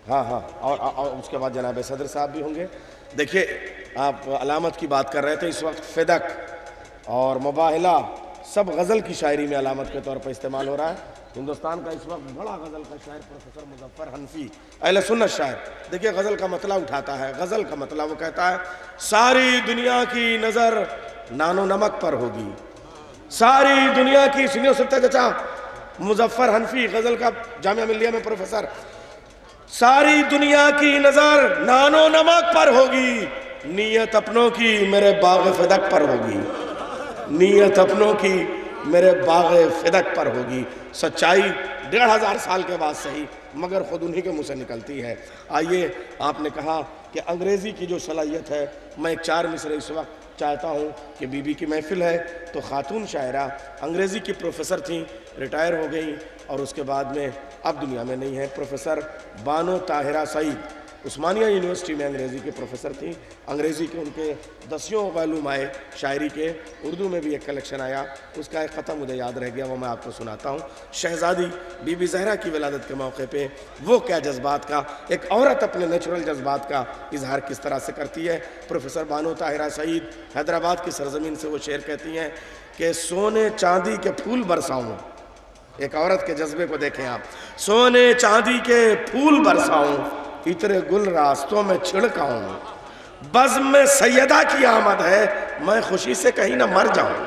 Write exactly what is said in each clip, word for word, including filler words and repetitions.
ہاں ہاں اور, اور اس کے بعد جناب صدر صاحب بھی ہوں گے. دیکھیے آپ علامت کی بات کر رہے تھے, اس وقت فدق اور مباہلہ سب غزل کی شاعری میں علامت کے طور پر استعمال ہو رہا ہے. ہندوستان کا اس وقت بڑا غزل کا شاعر پروفیسر مظفر حنفی اہل سنت شاعر, دیکھیے غزل کا مطلع اٹھاتا ہے. غزل کا مطلع وہ کہتا ہے ساری دنیا کی نظر نان و نمک پر ہوگی, ساری دنیا کی, سنیو سنتے چچا, مظفر حنفی غزل کا جامعہ ملیہ میں پروفیسر, ساری دنیا کی نظر نان و نمک پر ہوگی, نیت اپنوں کی میرے باغ فدق پر ہوگی, نیت اپنوں کی میرے باغ فدق پر ہوگی. سچائی ڈیڑھ ہزار سال کے بعد صحیح مگر خود انہی کے منہ سے نکلتی ہے. آئیے, آپ نے کہا کہ انگریزی کی جو صلاحیت ہے, میں ایک چار مصرے اس وقت چاہتا ہوں کہ بی بی کی محفل ہے تو خاتون شاعرہ انگریزی کی پروفیسر تھیں, ریٹائر ہو گئیں اور اس کے بعد میں اب دنیا میں نہیں ہے. پروفیسر بانو طاہرہ سعید عثمانیہ یونیورسٹی میں انگریزی کے پروفیسر تھیں. انگریزی کے ان کے دسیوں علوم آئے شاعری کے, اردو میں بھی ایک کلیکشن آیا, اس کا ایک ختم مجھے یاد رہ گیا, وہ میں آپ کو سناتا ہوں. شہزادی بی بی زہرا کی ولادت کے موقع پہ وہ کیا جذبات کا, ایک عورت اپنے نیچرل جذبات کا اظہار کس طرح سے کرتی ہے. پروفیسر بانو طاہرہ سعید حیدرآباد کی سرزمین سے وہ شعر کہتی ہیں کہ سونے چاندی کے پھول برساؤں, ایک عورت کے جذبے کو دیکھیں آپ, سونے چاندی کے پھول برساؤں, اترے گل راستوں میں چھڑکاؤں, بزم میں سیدہ کی آمد ہے میں خوشی سے کہیں نہ مر جاؤں,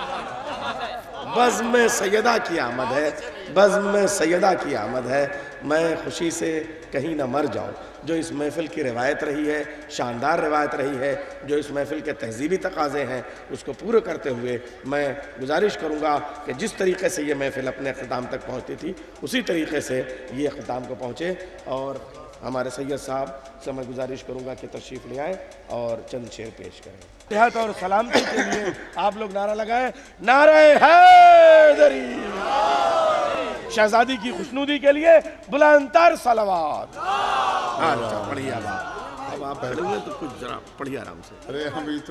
بزم میں سیدہ کی آمد ہے, بزم میں سیدہ کی آمد ہے میں خوشی سے کہیں نہ مر جاؤں. جو اس محفل کی روایت رہی ہے, شاندار روایت رہی ہے, جو اس محفل کے تہذیبی تقاضے ہیں, اس کو پورے کرتے ہوئے میں گزارش کروں گا کہ جس طریقے سے یہ محفل اپنے اختتام تک پہنچتی تھی اسی طریقے سے یہ اختتام کو پہنچے. اور ہمارے سید صاحب سے میں گزارش کروں گا کہ تشریف لے آئیں اور چند شعر پیش کریں. صحت اور سلامتی کے لیے آپ لوگ نعرہ لگائیں, نعرہ حیدری. شہزادی کی خوشنودی کے لیے بلند تر صلوات. اچھا پڑھیے اب آپ, اب آپ پڑھیں گے تو کچھ ذرا پڑھیے آرام سے. ارے ہم ہی تو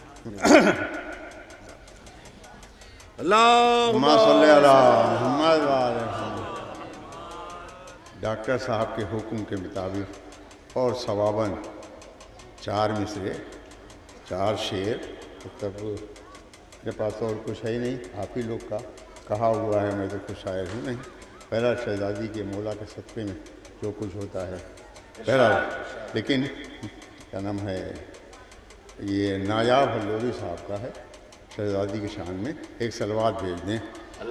اللہم صلی علی محمد وعلی محمد. ڈاکٹر صاحب کے حکم کے مطابق اور ثواباً چار مصرے, چار شعر, مطلب میرے پاس اور کچھ ہے ہی نہیں, آپ ہی لوگ کا کہا ہوا ہے, میں تو کچھ شاعر ہوں نہیں. پہلا شہزادی کے مولا کے صدقے میں جو کچھ ہوتا ہے پہلا, لیکن کیا نام ہے یہ نایاب ہلوری صاحب کا ہے, شہزادی کی شان میں ایک صلوات بھیج دیں.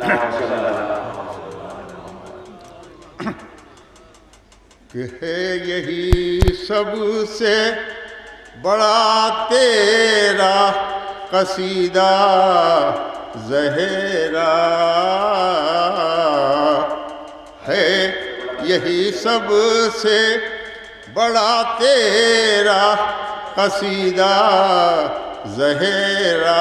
کہ ہے یہی سب سے بڑا تیرا قصیدہ زہرا, ہے یہی سب سے بڑا تیرا قصیدہ زہرا,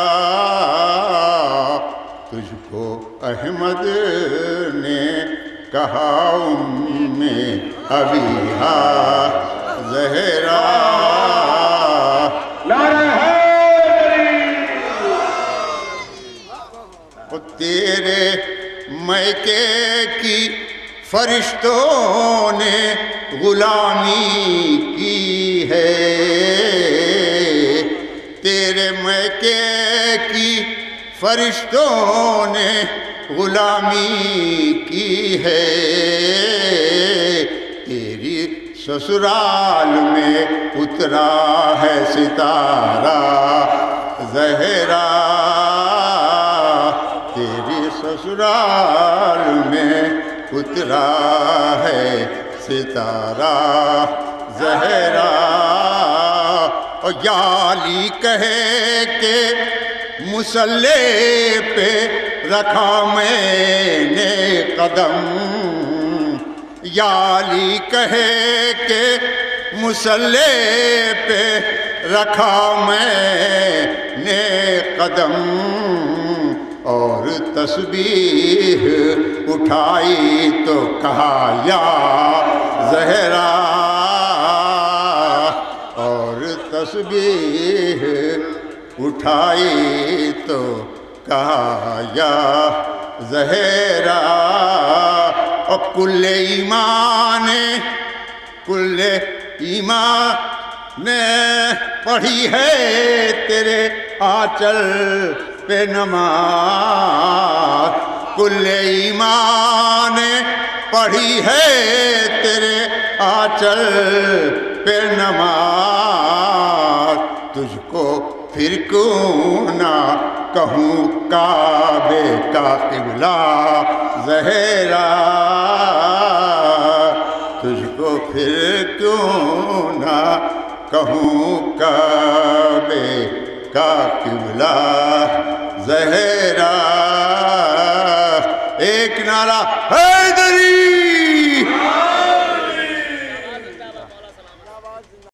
تجھ کو احمد نے کہا ام ابیہا زہرا. تیرے میکے کی فرشتوں نے غلامی کی ہے, تیرے میکے کی فرشتوں نے غلامی کی ہے, تیری سسرال میں اترا ہے ستارہ زہرا, تیری سسرال میں اترا ہے ستارہ زہرا. اور یالی کہے کہ مسلح پہ رکھا میں نے قدم, یالی کہے کہ مسلح پہ رکھا میں نے قدم, اور تسبیح اٹھائی تو کہا یا زہرا, اور تسبیح اٹھائی تو کہا یا زہرا. اور کل ایمان کل ایمان نے پڑھی ہے تیرے آنچل پہ نماز، کل ایمان نے پڑھی ہے تیرے آنچل پہ نماز، تجھ کو پھر کیوں نہ کہوں کعبے کا قبلہ زہرا، تجھ کو پھر کیوں نہ کہوں کعبے کا قبلہ زہرا۔ ایک نعرہ ہے